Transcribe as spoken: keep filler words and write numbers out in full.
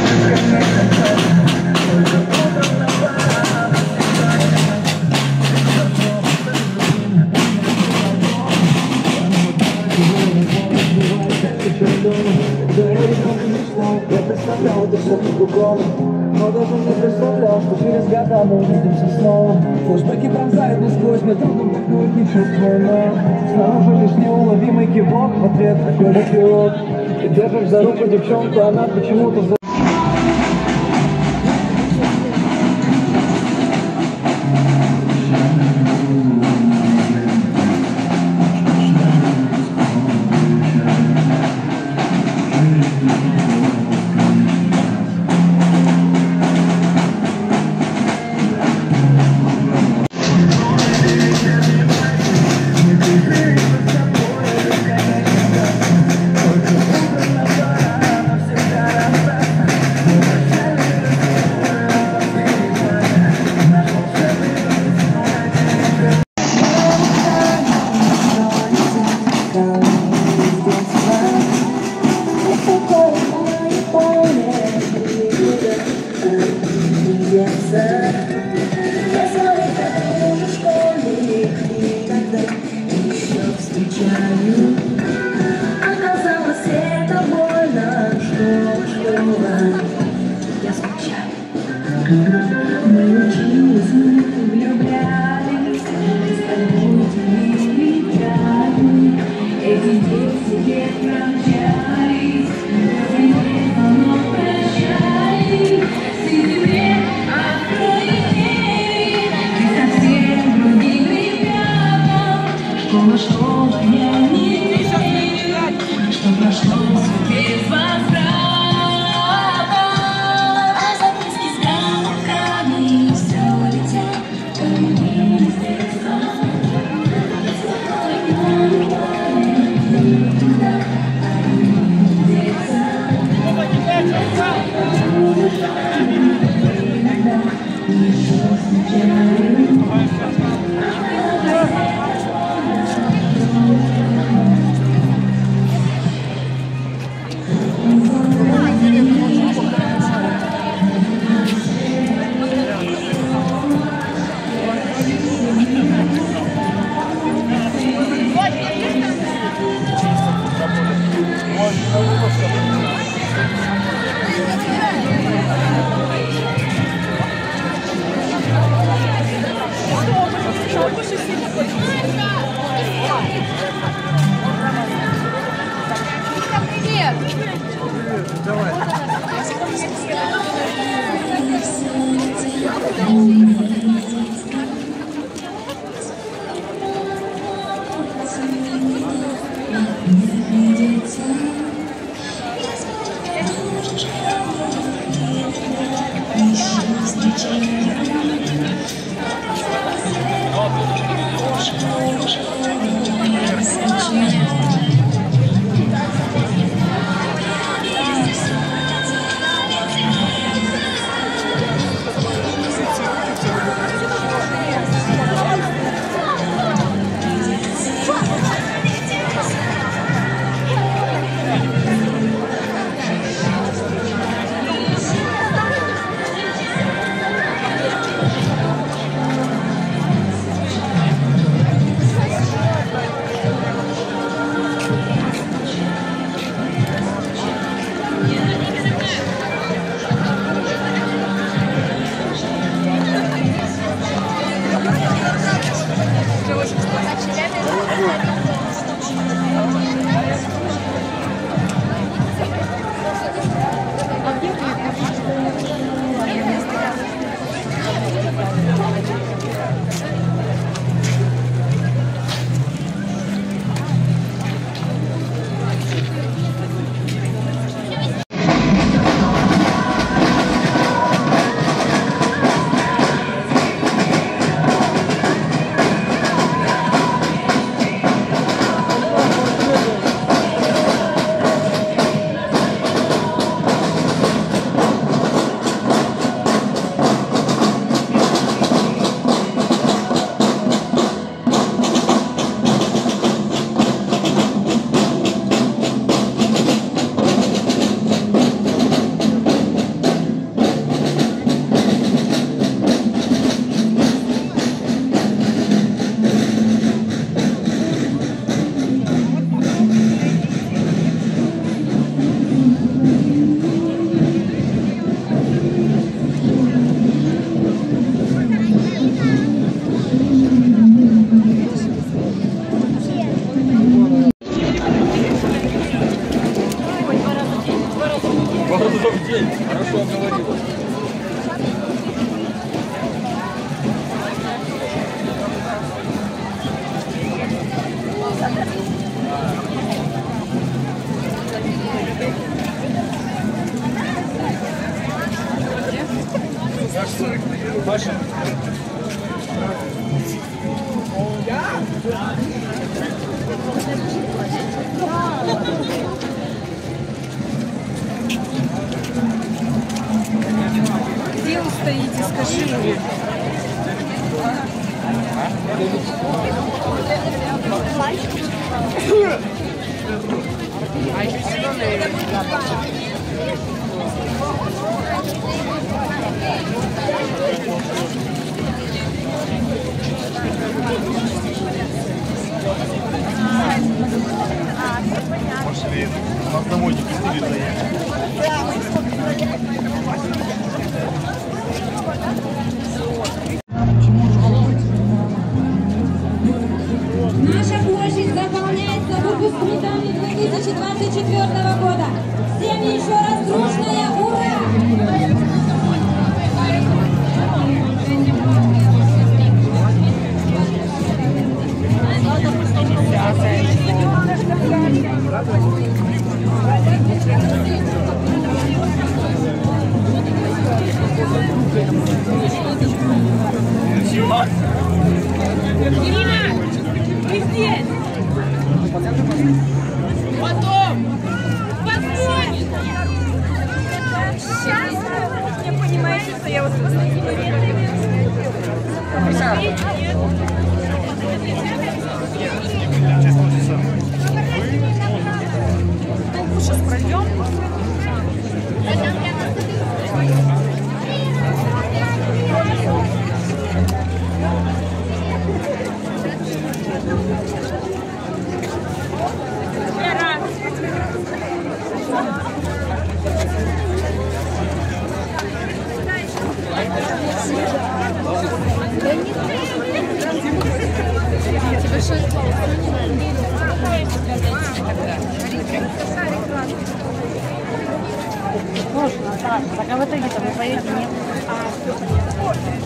Я представлял это все по-другому, но даже не представлял, что через года мы увидимся снова. Флэшбэки пронзают насквозь, мне трудно вдохнуть, не чувствую, но снаружи лишь неуловимый кивок в ответ такой пилот. Ты держишь за руку девчонку, она почему-то за... Оказалось, это больно, что, что я скучаю. Мы учились, мы влюблялись, бесконечными летами. Эти десять лет промчались, но прощались. Тебе открой двери, ты совсем другим ребятам. Школа, школа, я не верю, что прошло все без возврата. А записки с грамотками все летят, то не известно. Привет! Давай. День. Хорошо говорила. Паша. Где вы стоите, скажи мне. А еще зеленые. Пошли, у нас домой не пустили заехать. Наша площадь заполняется выпускниками две тысячи двадцать четвёртого года. Всем еще раз дружное ура! Ирина, вы здесь? Потом! Подходит! Сейчас! Не понимаете, что я вас посадила? Сейчас пройдем. Можно, так. Так, а в итоге-то вы поедете, нет?